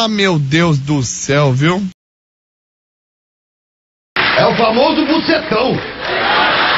Ah, meu Deus do céu, viu? É o famoso bucetão.